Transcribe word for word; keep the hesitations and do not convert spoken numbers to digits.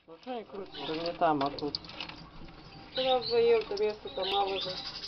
Ну что не крутишься, не там, а тут. Куда вдвоем-то места-то мало же.